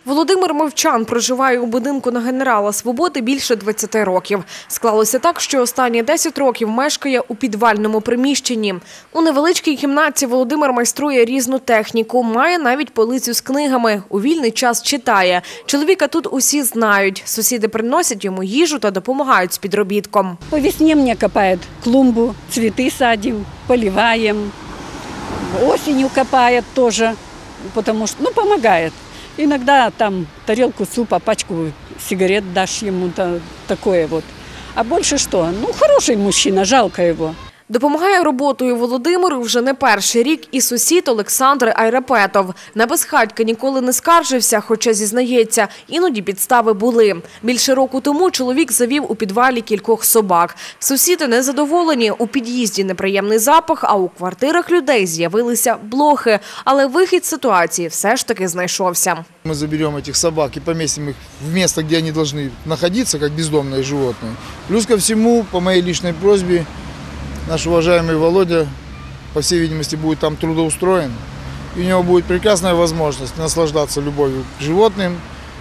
Володимир Мовчан проживає у будинку на Генерала Свободи більше 20 років. Склалося так, що останні 10 років мешкає у підвальному приміщенні. У невеличкій кімнаті Володимир майструє різну техніку, має навіть полицю з книгами. У вільний час читає. Чоловіка тут усі знають. Сусіди приносять йому їжу та допомагають з підробітком. По весне мне копает клумбу, цветы садим, поливаем. Осенью копает тоже, потому что, помогает. Иногда там тарелку супа, пачку сигарет дашь ему, такое вот. А больше что? Хороший мужчина, жалко его. Допомагає роботою Володимиру вже не перший рік і сусід Олександр Айрапетов. На безхатька ніколи не скаржився, хоча, зізнається, іноді підстави були. Більше року тому чоловік завів у підвалі кількох собак. Сусіди незадоволені, у під'їзді неприємний запах, а у квартирах людей з'явилися блохи. Але вихід з ситуації все ж таки знайшовся. Мы заберем этих собак и поместим их в место, где они должны находиться, как бездомные животные. Плюс ко всему, по моей личной просьбе, наш уважаемый Володя, по всей видимости, будет там трудоустроен. И у него будет прекрасная возможность наслаждаться любовью к животным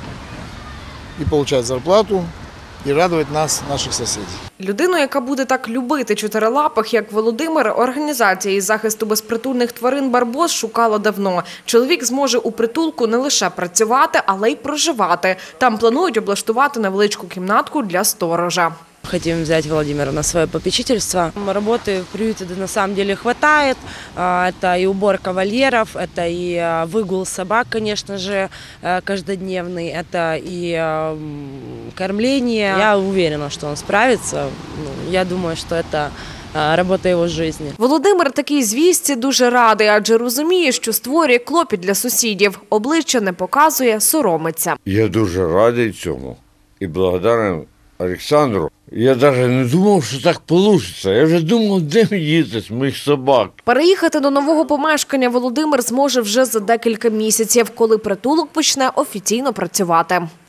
и получать зарплату, і радувати нас, наших сусідів. Людину, яка буде так любити чотирилапих, як Володимир, організація із захисту безпритульних тварин «Барбос» шукала давно. Чоловік зможе у притулку не лише працювати, але й проживати. Там планують облаштувати невеличку кімнатку для сторожа. Хотим взять Владимира на свое попечительство. Работы в приюте на самом деле хватает. Это и уборка вольеров, это и выгул собак, конечно же, каждодневный, это и кормление. Я уверена, что он справится. Я думаю, что это робота його життя. Володимир такій звістці дуже радий, адже розуміє, що створює клопіт для сусідів. Обличчя не показує, соромиться. Я дуже радий цьому і благодарен Олександру. Я навіть не думав, що так вийде. Я вже думав, де діти моїх собак. Переїхати до нового помешкання Володимир зможе вже за декілька місяців, коли притулок почне офіційно працювати.